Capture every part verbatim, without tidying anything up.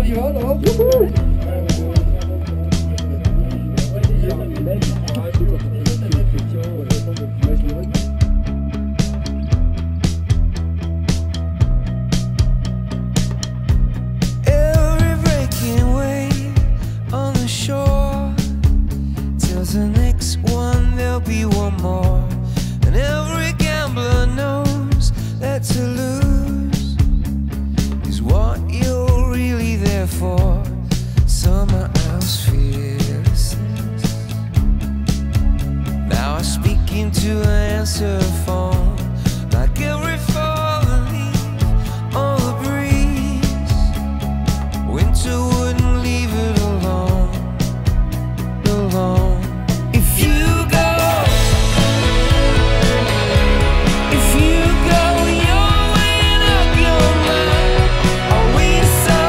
Every breaking wave on the shore tells the next one there'll be one more. And every gambler knows that to lose is what you're really there for. Summer house fearlessness. Now I speak into an answer phone, like every fallen leaf on the breeze. Winter wouldn't leave it alone, alone. If you go, if you go, you're weighing up your mind. Are we so,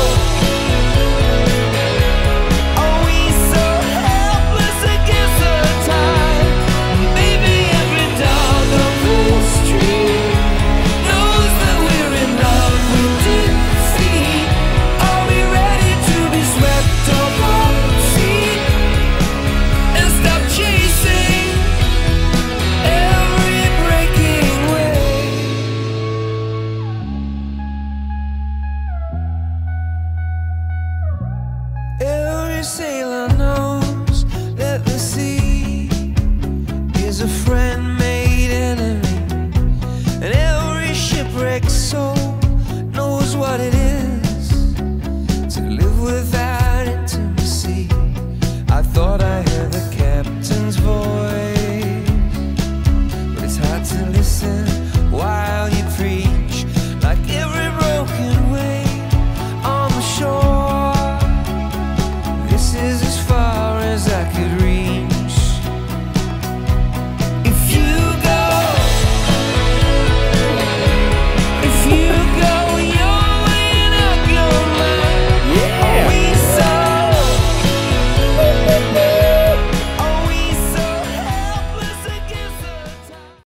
are we so helpless against the tide? Maybe every dog on the street knows that we're in love with defeat. Are we ready to be swept off our feet and stop chasing every breaking wave? Every sailor knows that the sea is a friend made enemy, and every shipwrecked soul knows what it is to live without intimacy. I thought I